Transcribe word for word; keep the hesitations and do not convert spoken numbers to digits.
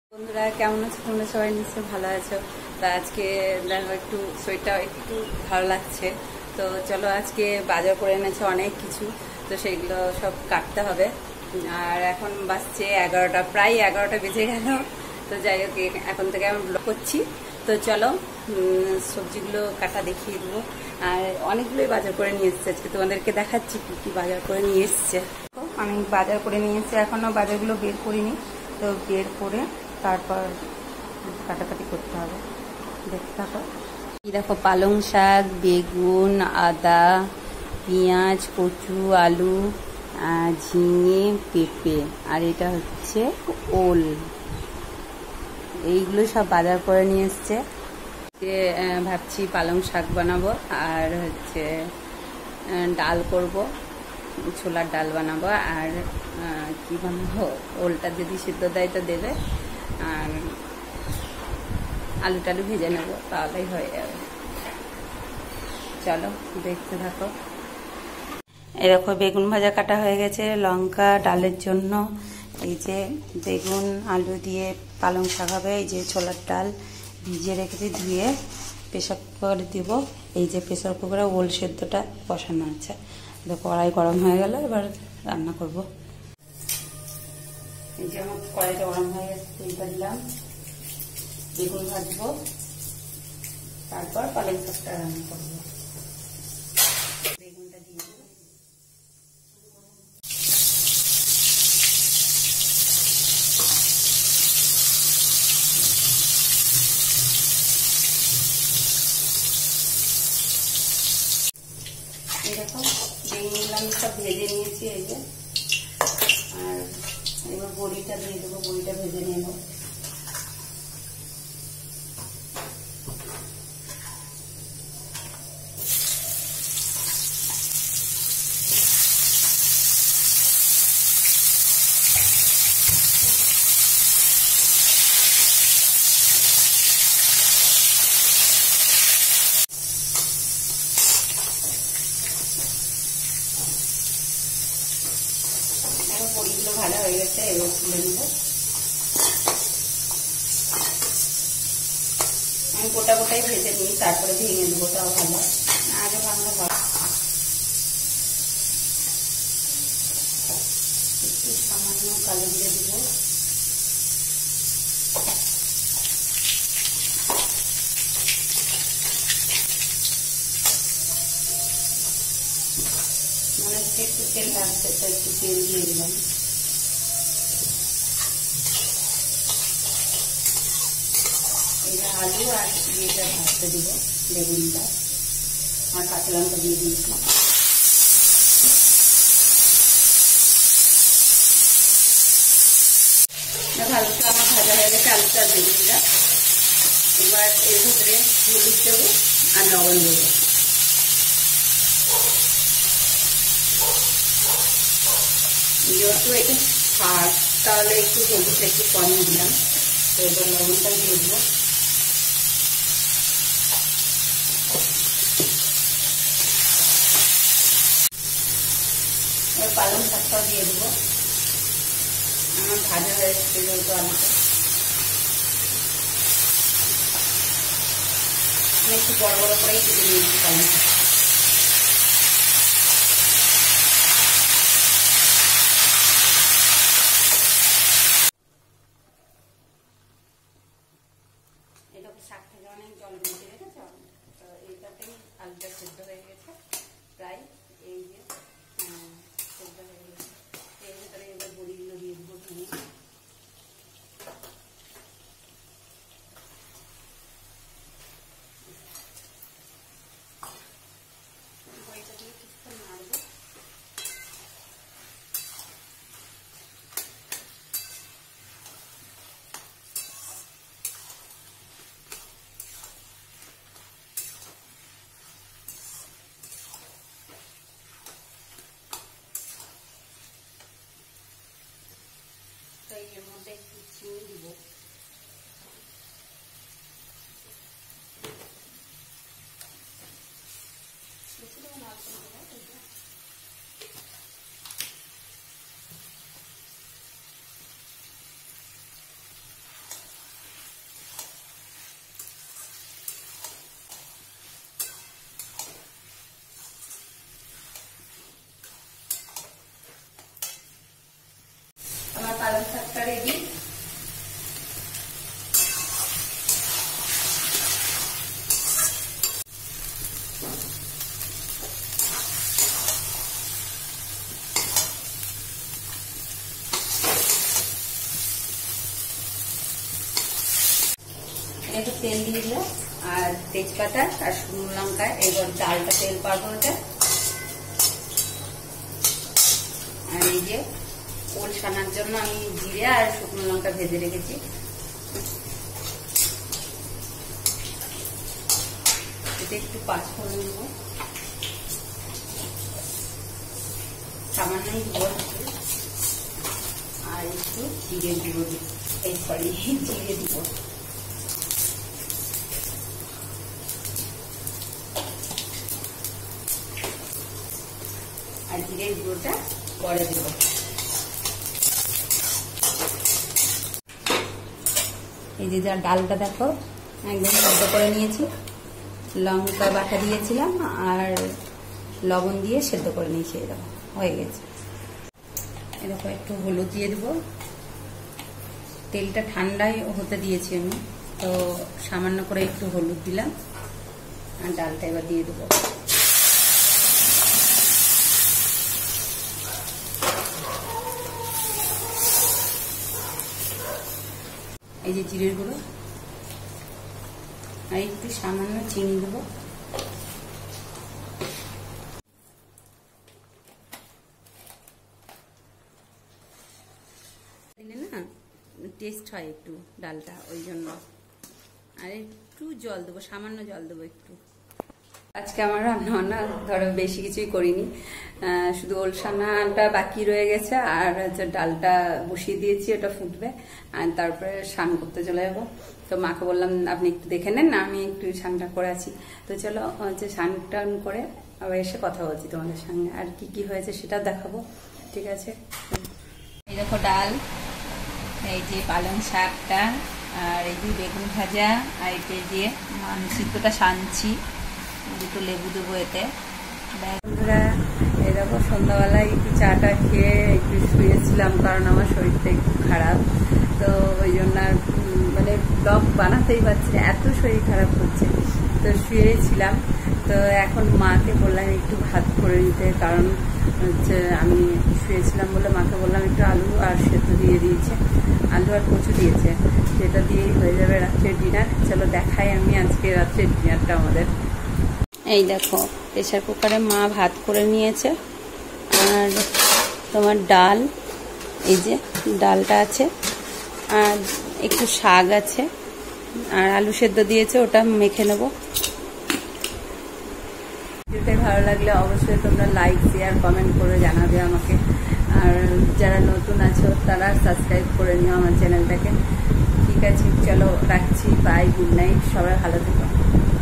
বন্ধুরা কেমন আছো? তোমরা সবাই নিশ্চয়ই ভালো আছো। তো আজকে দেখো একটু শরীরটা একটু ভালো লাগছে। তো চলো আজকে বাজার করে এনেছে অনেক কিছু, তো সেগুলো সব কাটতে হবে। আর এখন বাজছে এগারোটা, প্রায় এগারোটা বেজে গেল। তো যাই হোক, এখন থেকে আমি ব্লগ করছি। তো চলো সবজিগুলো কাটা দেখিয়ে দেবো। আর অনেকগুলোই বাজার করে নিয়ে এসছে, আজকে তোমাদেরকে দেখাচ্ছি কি কি বাজার করে নিয়ে এসছে। অনেক বাজার করে নিয়ে এসছে, এখনো বাজারগুলো বের করিনি। তো বের করে তারপর কাটাকাটি করতে হবে, দেখতে থাকো। এই দেখো পালং শাক, বেগুন, আদা, পেঁয়াজ, কচু, আলু, ঝিঙে, পেঁপে, আর এটা হচ্ছে ওল। এইগুলো সব বাজার করে নিয়ে এসছে। ভাবছি পালং শাক বানাবো আর হচ্ছে ডাল করব, ছোলার ডাল বানাবো। আর কি বানাবো, ওলটা যদি সিদ্ধ দেয় তো দেবে, আর আলু টালু ভেজে নেবো, তাহলেই হয়ে যাবে। চলো দেখতে থাকো। এই দেখো বেগুন ভাজা কাটা হয়ে গেছে, লঙ্কা ডালের জন্য। এই যে বেগুন আলু দিয়ে পালং শাক হবে। এই যে ছোলার ডাল ভিজিয়ে রেখেছি, ধুয়ে প্রেসার কুকারে দিব। এই যে প্রেসার কুকারে ওল সেদ্ধটা বসানো আছে। কড়াই গরম হয়ে গেল, এবার রান্না করব। এই যে আমার কড়াইটা গরম হয়ে গেছে, তেলটা দিলাম, বেগুন ভাজবো, তারপর পালং শাকটা রান্না করবো। বেগুনটা দিয়ে দেবো। এরকম বেগুনগুলো আমি সব ভেজে নিয়েছি, এই যে। আর এবার বড়িটা দিয়ে দেবো, বড়িটা ভেজে নেব। বড়িগুলো ভালো হয়ে গেছে, এবার তুলে নেব। আমি গোটা গোটাই ভেজে নিই, তারপরে ভেঙে দেবো, তাও ভালো। আগে ভাঙলে ভালো। একটু সামান্য কালো দিয়ে দেবো। মনে হচ্ছে একটু তেল লাগছে, তো একটু তেল দিয়ে দিলাম। আলু আর ইয়েটা ভাজতে দিব, বেগুনটা আর কাঁচা লঙ্কা দিয়ে দিয়েছি। ভালো করে আমার ভাজা হয়ে গেছে আলুটা আর বেগুনটা। এবার এর ভিতরে হলুদ দেবো আর লবণ দেবো। যেহেতু এটা শাক, তাহলে একটু হলুদটা একটু কম দিলাম। তো এবার লবণটা দিয়ে দেবো। এবার পালং শাকটাও দিয়ে দেবো। আমার ভাজা হয়ে এসছে যেহেতু আলুটা। আমি একটু বড় বড় করেই কেটে নিয়েছি পালং শাক। এটা শাক থেকে অনেক জল বেরিয়ে রেখেছে, তো এইটাতেই আলুটা সেদ্ধ হয়ে গেছে প্রায়। এই যে সেদ্ধ হয়ে গেছে, এর ভিতরে এবার বড়িগুলো দিয়ে দেবো ভেঙে। বড়িটা দিয়ে কিছুক্ষণ নাড়বো। তো এর মধ্যে একটু চিনি দিব। বেশি দেবো না, অল্প দেবো। শাকটা রেডি। একটু তেল দিয়ে দিলাম আর তেজপাতা আর শুকনো লঙ্কা। এবার ডালটা তেল পার করে, আর এই যে ওল ছানার জন্য আমি জিরে আর শুকনো লঙ্কা ভেজে রেখেছি। এতে একটু পাঁচফোড়ন দেবো, সামান্য গুঁড়ো আর একটু জিরে গুঁড়ো দিব, এই সরি জিরে দিব। আর জিরের গুঁড়োটা পরে দেব। এই যে যা ডালটা দেখো একদম সেদ্ধ করে নিয়েছি, লঙ্কা বাটা দিয়েছিলাম আর লবণ দিয়ে সেদ্ধ করে নিয়েছি। এই দেখো হয়ে গেছে। এই দেখো একটু হলুদ দিয়ে দেবো। তেলটা ঠান্ডাই হতে দিয়েছি আমি, তো সামান্য করে একটু হলুদ দিলাম আর ডালটা এবার দিয়ে দেবো। এই যে জিরের গুঁড়ো আর একটু সামান্য চিনি দেবো। দিলে না টেস্ট হয় একটু ডালটা, ওই জন্য। আর একটু জল দেবো, সামান্য জল দেবো একটু। আজকে আমার রান্না বান্না ধরো বেশি কিছুই করিনি, শুধু ওল ছানাটা বাকি রয়ে গেছে আর হচ্ছে ডালটা বসিয়ে দিয়েছি, ওটা ফুটবে আর তারপরে স্নান করতে চলে যাবো। তো মাকে বললাম আপনি একটু দেখে নেন না, আমি একটু স্নানটা করে আছি। তো চলো হচ্ছে স্নান টান করে আবার এসে কথা বলছি তোমাদের সঙ্গে, আর কি কি হয়েছে সেটা দেখাবো। ঠিক আছে, এই দেখো ডাল, এই যে পালং শাকটা আর এই যে বেগুন ভাজা আর এই যে মাংস সিদ্ধটা সানছি, দুটো লেবু দেবো এতে। বন্ধুরা এই দেখো সন্ধ্যাবেলায় একটু চাটা খেয়ে একটু শুয়েছিলাম, কারণ আমার শরীরটা একটু খারাপ, তো ওই জন্য আর মানে ব্লগ বানাতেই পারছি না, এত শরীর খারাপ হচ্ছে। তো শুয়েছিলাম, তো এখন মাকে বললাম একটু ভাত করে নিতে, কারণ হচ্ছে আমি শুয়েছিলাম বলে মাকে বললাম একটু আলু আর সেদ্ধ দিয়ে দিয়েছে, আলু আর কচু দিয়েছে, সেটা দিয়েই হয়ে যাবে রাত্রের ডিনার। চলো দেখাই আমি আজকে রাত্রের ডিনারটা আমাদের। এই দেখো প্রেসার কুকারে মা ভাত করে নিয়েছে, আর তোমার ডাল, এই যে ডালটা আছে আর একটু শাক আছে আর আলু সেদ্ধ দিয়েছে, ওটা মেখে নেব। ভিডিওটা ভালো লাগলে অবশ্যই তোমরা লাইক শেয়ার কমেন্ট করে জানাবে আমাকে, আর যারা নতুন আছো তারা সাবস্ক্রাইব করে নিও আমার চ্যানেলটাকে। ঠিক আছে, চলো রাখছি, বাই, গুড নাইট, সবাই ভালো থেকো।